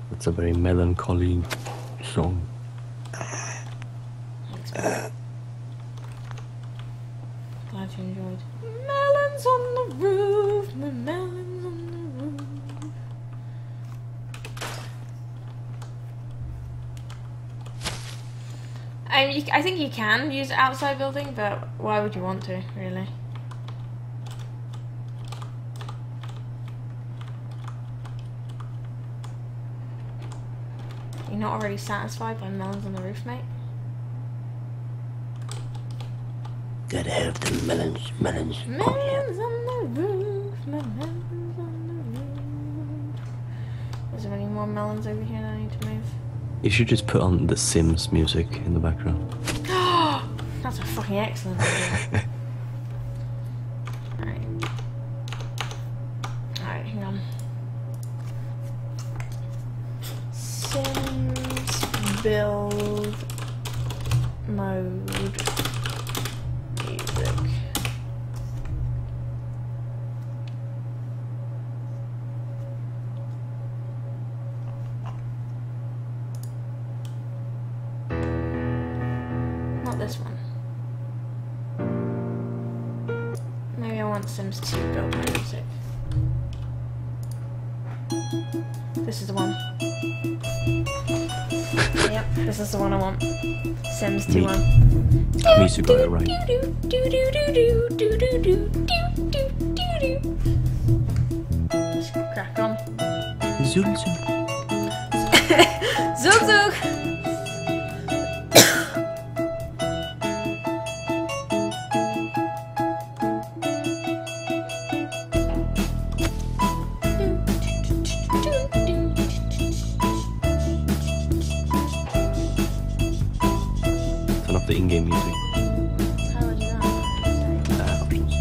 It's a very melancholy song. Glad you enjoyed. Melons on the roof, melons on the roof. I think you can use outside building, but why would you want to, really? You're not already satisfied by melons on the roof, mate? Gotta have the melons. Melons on the roof, melons on the roof. Is there any more melons over here that I need to move? You should just put on the Sims music in the background. That's a fucking excellent idea. Alright. Alright, hang on. Sims build mode music. Not this one. Maybe I want Sims 2 build my music. This is the one. Yep, this is the one I want. Sims 2 one. Music got it right. Just crack on. Zoom zoom. Zug zug! Turn off the in-game music. How would you know? Options.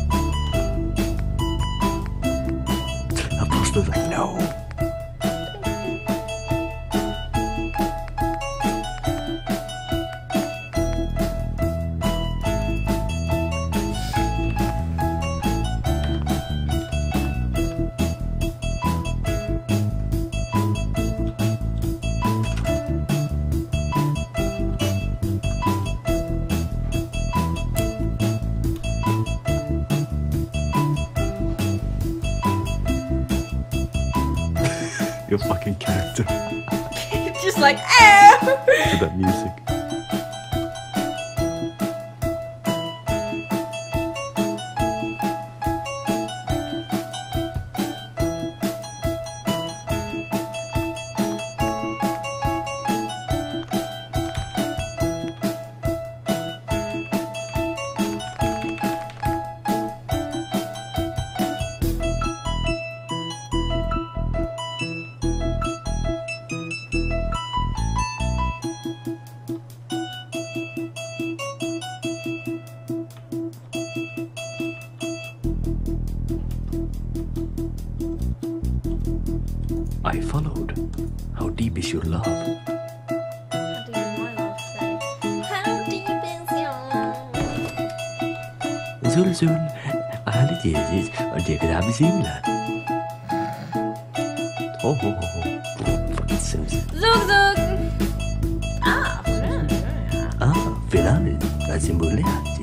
Apostle like no. Your fucking character Just like, eh! with that music. I followed. How deep is your love? How deep is my love, Fred? How deep is your love? Zul Zul, أهل جيزيز وديك دعم زيملا. Oh, oh, oh, oh. Fucking Sims. Zug zug! Ah, Finale. That's boleh hati.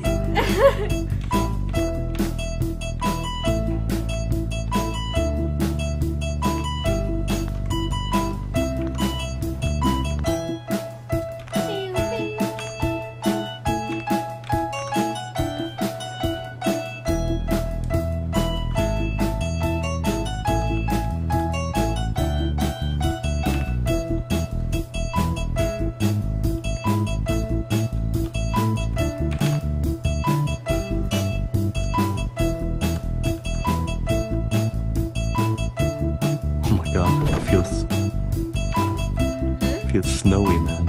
Oh my god, it feels snowy, man.